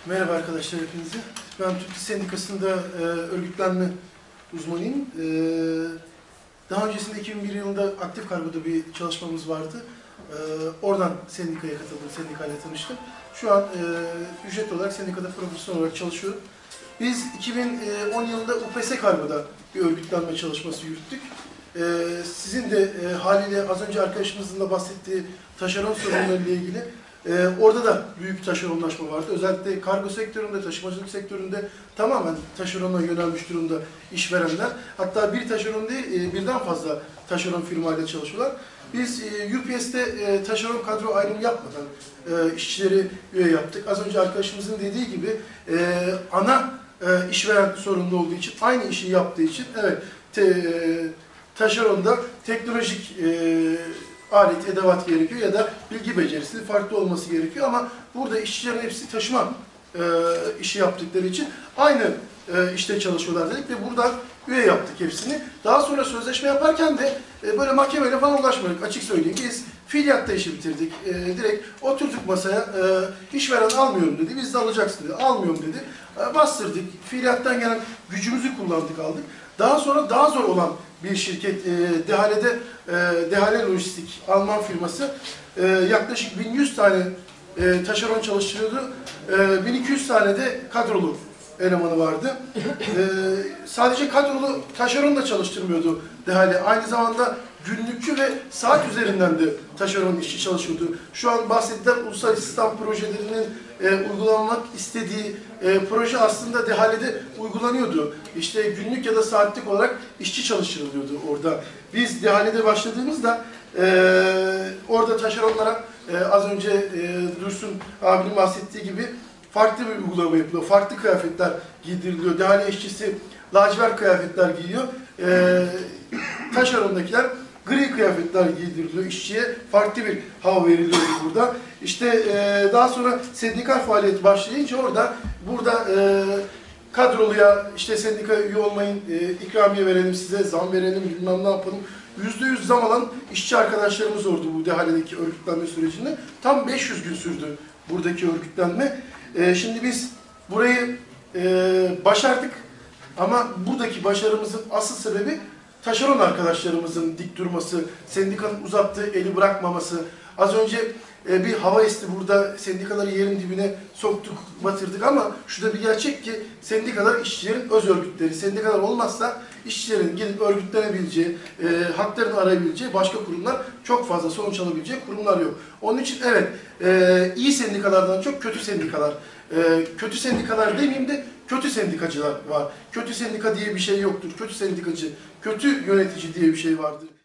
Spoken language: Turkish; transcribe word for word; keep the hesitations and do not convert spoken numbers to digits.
Merhaba arkadaşlar hepinize. Ben Türk İş Sendikası'nda e, örgütlenme uzmanıyım. E, daha öncesinde iki bin bir yılında Aktif Kargo'da bir çalışmamız vardı. E, oradan sendikaya katıldım, sendikayla tanıştım. Şu an e, ücret olarak sendikada profesyonel olarak çalışıyorum. Biz iki bin on yılında U P S Kargo'da bir örgütlenme çalışması yürüttük. E, sizin de e, haliyle az önce arkadaşımızın da bahsettiği taşeron sorunlarıyla ilgili Ee, orada da büyük bir taşeronlaşma vardı. Özellikle kargo sektöründe, taşımacılık sektöründe tamamen taşerona yönelmiş durumda işverenler. Hatta bir taşeron değil, e, birden fazla taşeron firmayla çalışıyorlar. Biz e, U P S'te e, taşeron kadro ayrımı yapmadan e, işçileri üye yaptık. Az önce arkadaşımızın dediği gibi e, ana e, işveren sorumlu olduğu için, aynı işi yaptığı için, evet, te, e, taşeronda teknolojik e, alet, edevat gerekiyor ya da bilgi becerisi farklı olması gerekiyor ama burada işçilerin hepsi taşıma e, işi yaptıkları için aynı e, işte çalışıyorlar dedik ve buradan üye yaptık hepsini. Daha sonra sözleşme yaparken de e, böyle mahkemeyle falan ulaşmadık, açık söyleyeyim. Biz fiiliyatta işi bitirdik. E, direkt oturduk masaya, e, işveren almıyorum dedi, biz de alacaksın dedi, almıyorum dedi. E, bastırdık, fiiliyattan gelen gücümüzü kullandık, aldık. Daha sonra daha zor olan bir şirket, e, Dehale'de, e, Dehale Lojistik, Alman firması e, yaklaşık bin yüz tane e, taşeron çalıştırıyordu. E, bin iki yüz tane de kadrolu elemanı vardı. E, sadece kadrolu taşeron da çalıştırmıyordu Dehale. Aynı zamanda günlükçü ve saat üzerinden de taşeron işçi çalışıyordu. Şu an bahsedilen ulusal istihdam projelerinin e, uygulanmak istediği e, proje aslında Dehale'de uygulanıyordu. İşte günlük ya da saatlik olarak işçi çalıştırılıyordu orada. Biz Dehale'de başladığımızda e, orada taşeronlara e, az önce e, Dursun abinin bahsettiği gibi farklı bir uygulama yapılıyor. Farklı kıyafetler giydiriliyor. Dehale işçisi lacivert kıyafetler giyiyor. E, taşerondakiler gri kıyafetler giydiriliyor. İşçiye farklı bir hava veriliyor burada. İşte e, daha sonra sendikal faaliyet başlayınca orada burada e, kadroluya işte sendika üye olmayın, e, ikramiye verelim size, zam verelim, bilmem ne yapalım. Yüzde yüz zam alan işçi arkadaşlarımız oldu bu Dehale'deki örgütlenme sürecinde. Tam beş yüz gün sürdü buradaki örgütlenme. E, şimdi biz burayı e, başardık ama buradaki başarımızın asıl sebebi taşeron arkadaşlarımızın dik durması, sendikanın uzattığı eli bırakmaması. Az önce e, bir hava esti burada, sendikaları yerin dibine soktuk, batırdık ama şu da bir gerçek ki sendikalar işçilerin öz örgütleri. Sendikalar olmazsa işçilerin gidip örgütlenebileceği, e, haklarını arayabileceği başka kurumlar, çok fazla sonuç alabileceği kurumlar yok. Onun için evet, e, iyi sendikalardan çok kötü sendikalar, e, kötü sendikalar demeyeyim de kötü sendikacılar var. Kötü sendika diye bir şey yoktur. Kötü sendikacı, kötü yönetici diye bir şey vardır.